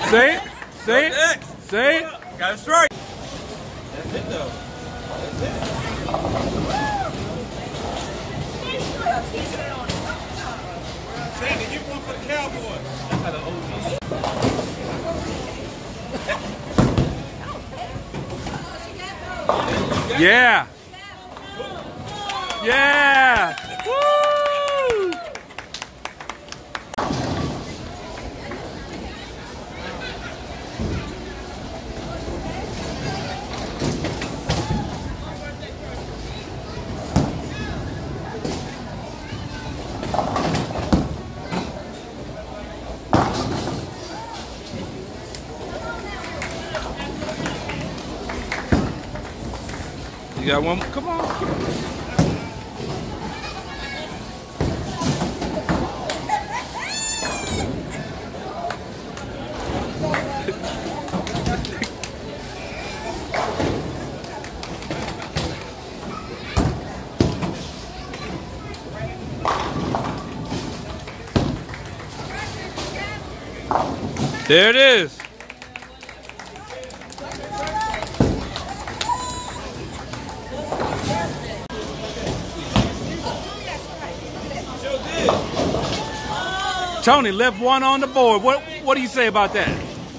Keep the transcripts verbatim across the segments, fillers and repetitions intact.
Say it. Say it. Say it. Got it straight. That's it though. That's it. Sandy, get one for the Cowboys. That's how the O G. Yeah. Yeah. Woo! You got one? Come on. There it is. Tony left one on the board. What what do you say about that?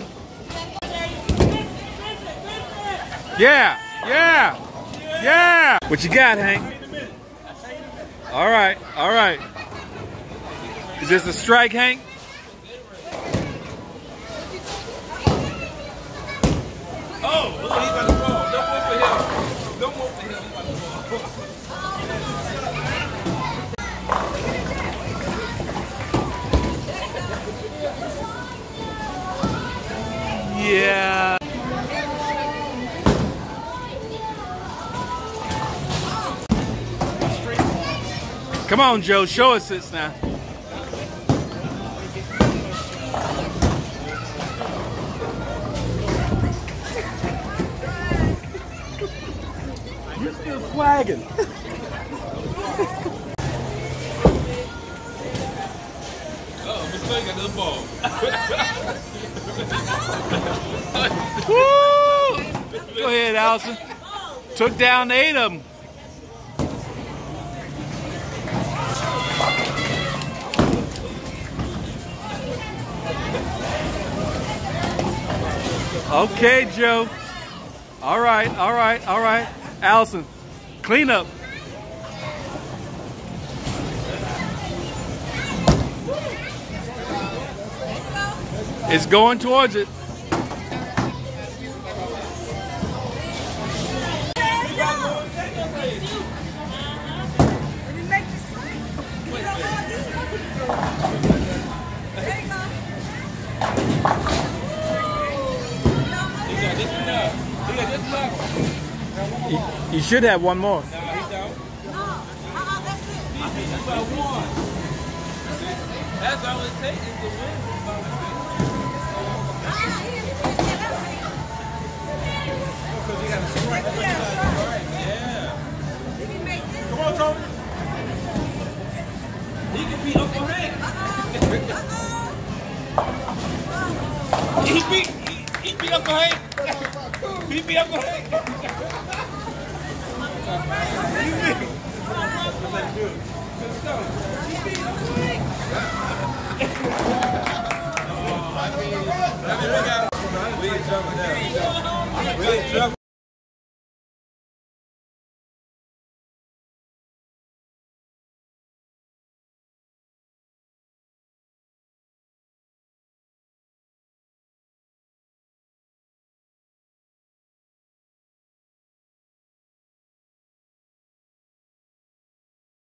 Yeah, yeah, yeah. What you got, Hank? All right, all right. Is this a strike, Hank? Oh, look, he's about to fall. Don't move for him. Don't move for him. He's about to fall. Yeah. Come on, Joe. Show us this now. You're still swagging. Oh, Mister Got another ball. Woo! Go ahead, Alison. Took down eight of them. Okay, Joe. All right, all right, all right. Alison, clean up. It's going towards it. You, you should have one more. No, he don't. That's what I want. That's all it takes is to win. Because you got to strike. Yeah. Come on, Tony. He can beat Uncle Hank. He beat, he, he beat Uncle Hank. He beat Uncle Hank. We ain't jumping down. We ain't jumping.